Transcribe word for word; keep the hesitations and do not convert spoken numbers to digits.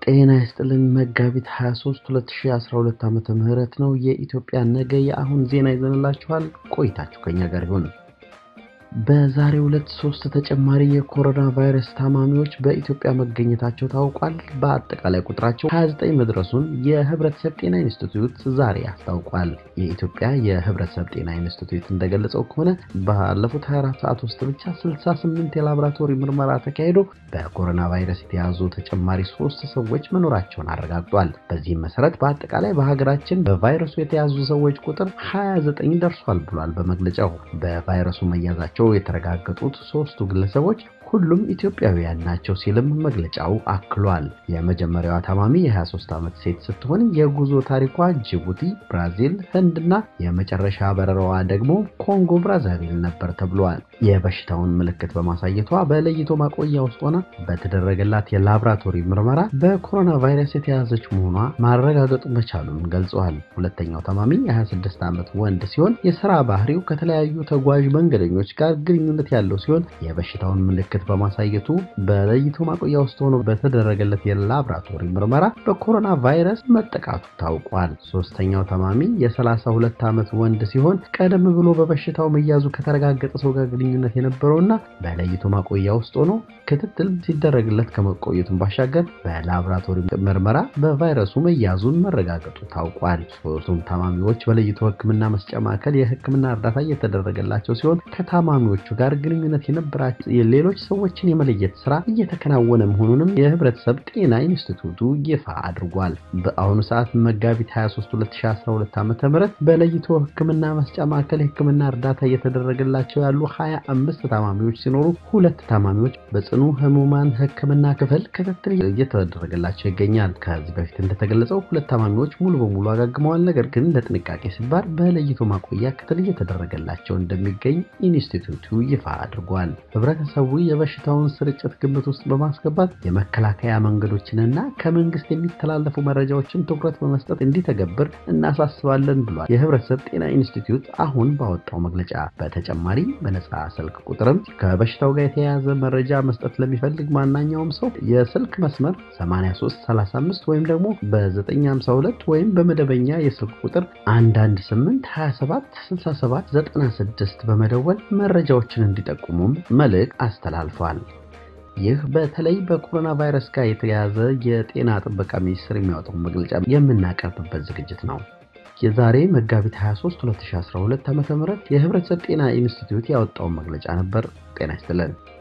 ጤና ይስጥልን መጋቢት ሃያ ሶስት ሁለት ሺህ አስራ ሁለት ዓመተ ምህረት ነው የኢትዮጵያ ነገ የአሁን ዜና ይዘንላችኋል ቆይታችሁ ከኛ ጋር ይሁን በዛሬው ዕለት ሶስት ተጨማሪ የኮሮና ቫይረስ ታማሚዎች በኢትዮጵያ መገኘታቸው ታውቋል በአጠቃላይ ቁጥራቸው ሃያ ዘጠኝ መድረሱን የህብረተሰብ ጤና ኢንስቲትዩት ዛሬ አስታውቋል የኢትዮጵያ የህብረተሰብ ጤና ኢንስቲትዩት እንደገለጸው ከሆነ ባለፉት ሃያ አራት ሰዓት ውስጥ ብቻ ስልሳ ስምንት የላቦራቶሪ ምርመራ ተካሂዶ በኮሮና ቫይረስ የተያዙ ተጨማሪ ሶስት ሰዎች መኖራቸውን አረጋግጧል በዚህም መሰረት በአጠቃላይ በሀገራችን በቫይረሱ የተያዙ ሰዎች ቁጥር ሃያ ዘጠኝ ደርሷል ብሏል በመግለጫው በቫይረሱ መያዛቸው የተረጋገጡት ሶስቱ ግለሰቦች ሁሉም ኢትዮጵያውያን ናቸው ሲልም መግለጫው አክሏል የመጀመሪያው ታማሚ የ23 ዓመት ሴት ስትሆን የጉዞ ታሪኳ ጅቡቲ ብራዚል ህንድና የመጨረሻ በረራዋ ደግሞ ኮንጎ ብራዛቪል ነበር ተብሏል የበሽታውን ምልክት በማሳየቷ በለይቶ ማቆያ ውስጥ ሆና በተደረገላት የላቦራቶሪ ምርመራ በኮሮና ቫይረስ የተያዘች መሆኗ ማረጋገጡ መቻሉን ገልጿል ሁለተኛው ታማሚ የ26 ዓመት ወንድ ሲሆን የሥራ ባህሪው ከተለያዩ ተጓዥ መንገደኞች ጋር ግንኙነት ያለው ሲሆን የበሽታውን ምልክት በማሳየቱ በለይቶ ማቆያ ውስጥ ሆኖ በተደረገለት የላቦራቶሪ ምርመራ በኮሮና ቫይረስ መጠቃቱ ታውቋል ሶስተኛው ታማሚ የ32 ዓመት ወንድ ሲሆን ቀደም ብሎ በበሽታው መያዙ ከተረጋገጠ ሰው ጋር ግንኙነት የነበረውና በለይቶ ማቆያ ውስጥ ሆኖ ክትትል ሲደረግለት ከመቆየቱን ባሻገር በላቦራቶሪ ምርመራ በቫይረሱ መያዙን መረጋገጡ ታውቋል ሶስቱም ታማሚዎች በለይቶ ህክምና መስጫ ማዕከል የህክምና እርዳታ እየተደረገላቸው ሲሆን ከታማሚዎቹ ጋር ግንኙነት የነበራቸው ሌሎች ሰዎችን የመለየት ስራ እየተከናወነ መሆኑንም የህብረተሰብ ጤና ኢንስቲትዩቱ ይፋ አድርጓል በአሁኑ ሰዓት መጋቢት ሃያ ሶስት ሁለት ሺህ አስራ ሁለት ዓመተ ምህረት በለይቶ ህክምና መስጫ ማዕከል የህክምና እርዳታ እየተደረገላቸው ያሉ ሃያ አምስት ታማሚዎች ሲኖሩ ሁለት ታማሚዎች በጽኑ ህሙማን ህክምና ክፍል ክትትል እየተደረገላቸው ይገኛል ከዚህ በፊት እንደተገለጸው ሁለት ታማሚዎች ሙሉ በሙሉ አጋግመዋል ነገር ግን ለጥንቃቄ ሲባል በለይቶ ማቆያ ክትትል እየተደረገላቸው እንደሚገኝ ኢንስቲትዩቱ ይፋ አድርጓል ህብረተሰቡ የበሽታውን ስርጭት ግምት ውስጥ በማስገባት የመከላከያ መንገዶችንና ከመንግስት የሚተላለፉ መረጃዎችን ትኩረት በመስጠት እንዲተገብር እናሳስባለን ብሏል የህብረተሰብ ጤና ኢንስቲትዩት አሁን ባወጣው መግለጫ በተጨማሪ በነፃ ስልክ ቁጥርም ከበሽታው ጋር የተያያዘ መረጃ መስጠት ለሚፈልግ ማንኛውም ሰው የስልክ መስመር ሰማንያ ሶስት ሰላሳ አምስት ወይም ደግሞ በዘጠኝ ሃምሳ ሁለት ወይም በመደበኛ የስልክ ቁጥር አንድ አንድ ስምንት ሃያ ሰባት ስልሳ ሰባት ዘጠና ስድስት በመደወል መረጃዎችን እንዲጠቁሙም መልእክት አስተላልፏል ይህ በተለይ በኮሮና ቫይረስ ጋር የተያያዘ የጤና ጥበቃ ሚኒስቴር የሚያወጣው መግለጫ የምናቀርብበት ዝግጅት ነው የዛሬ መጋቢት ሃያ ሶስት ሁለት ሺህ አስራ ሁለት ዓመተ ምህረት የህብረተሰብ ጤና ኢንስቲትዩት ያወጣው መግለጫ ነበር ጤና ይስጥልን